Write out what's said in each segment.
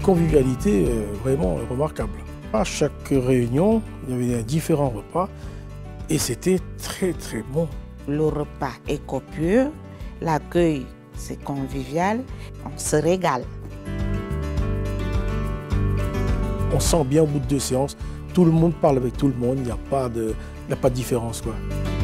convivialité vraiment remarquable. À chaque réunion, il y avait différents repas et c'était très très bon. Le repas est copieux, l'accueil c'est convivial, on se régale. On sent bien au bout de 2 séances, tout le monde parle avec tout le monde, il n'y a pas de différence, quoi.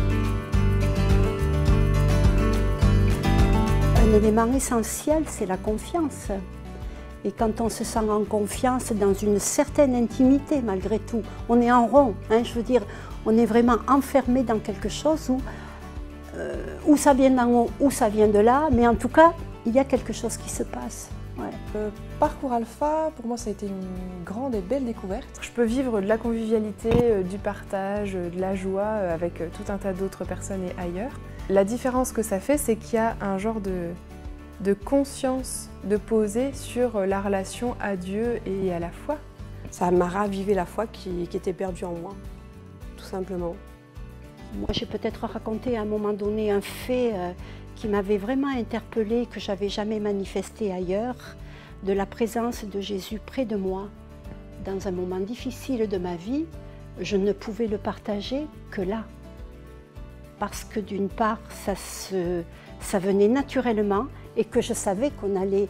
Un élément essentiel, c'est la confiance. Et quand on se sent en confiance dans une certaine intimité, malgré tout, on est en rond, hein, je veux dire, on est vraiment enfermé dans quelque chose où ça vient d'en haut, où ça vient de là, mais en tout cas, il y a quelque chose qui se passe. Ouais. Le parcours Alpha, pour moi, ça a été une grande et belle découverte. Je peux vivre de la convivialité, du partage, de la joie avec tout un tas d'autres personnes et ailleurs. La différence que ça fait, c'est qu'il y a un genre de conscience de poser sur la relation à Dieu et à la foi. Ça m'a ravivé la foi qui était perdue en moi, tout simplement. Moi, j'ai peut-être raconté à un moment donné un fait qui m'avait vraiment interpellée, que je n'avais jamais manifesté ailleurs, de la présence de Jésus près de moi. Dans un moment difficile de ma vie, je ne pouvais le partager que là. Parce que d'une part, ça venait naturellement et que je savais qu'on allait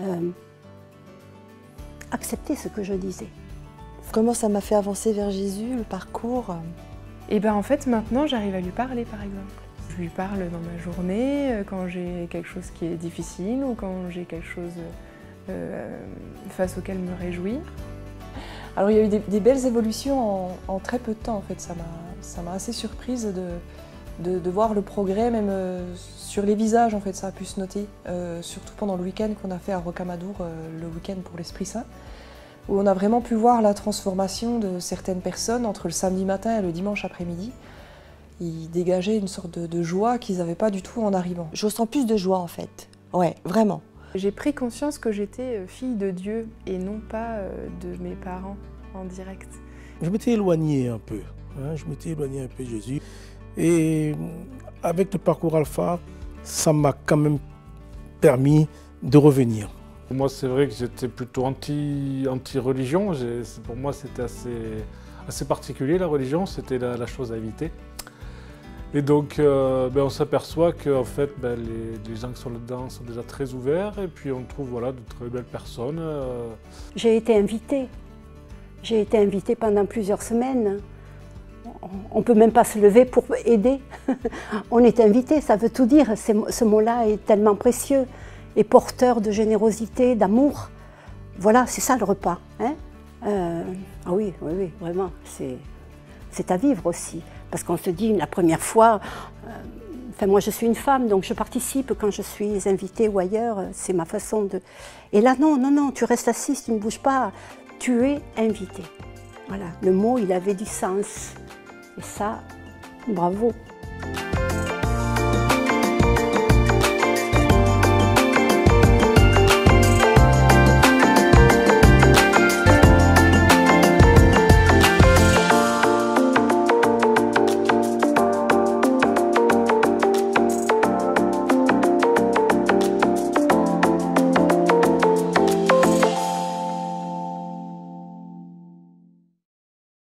accepter ce que je disais. Comment ça m'a fait avancer vers Jésus, le parcours? Et bien en fait maintenant j'arrive à lui parler par exemple. Je lui parle dans ma journée, quand j'ai quelque chose qui est difficile ou quand j'ai quelque chose face auquel me réjouir. Alors il y a eu des belles évolutions en très peu de temps en fait, ça m'a assez surprise de voir le progrès même sur les visages en fait, ça a pu se noter, surtout pendant le week-end qu'on a fait à Rocamadour, le week-end pour l'Esprit Saint, où on a vraiment pu voir la transformation de certaines personnes entre le samedi matin et le dimanche après-midi. Ils dégageaient une sorte de joie qu'ils n'avaient pas du tout en arrivant. Je ressens plus de joie en fait, ouais, vraiment. J'ai pris conscience que j'étais fille de Dieu et non pas de mes parents en direct. Je m'étais éloigné un peu, hein, je m'étais éloigné un peu de Jésus. Et avec le parcours Alpha, ça m'a quand même permis de revenir. Moi, c'est vrai que j'étais plutôt anti-religion. Pour moi, c'était assez particulier, la religion. C'était la chose à éviter. Et donc, on s'aperçoit que en fait, les gens qui sont là-dedans sont déjà très ouverts. Et puis, on trouve voilà, de très belles personnes. J'ai été invitée. J'ai été invitée pendant plusieurs semaines. On ne peut même pas se lever pour aider. On est invité, ça veut tout dire. Ce mot-là est tellement précieux et porteur de générosité, d'amour. Voilà, c'est ça le repas. Hein, ah oui, vraiment, c'est à vivre aussi. Parce qu'on se dit, la première fois, moi je suis une femme, donc je participe quand je suis invitée ou ailleurs, c'est ma façon de... Et là, non, tu restes assise, tu ne bouges pas, tu es invité. Voilà, le mot, il avait du sens. Et ça, bravo.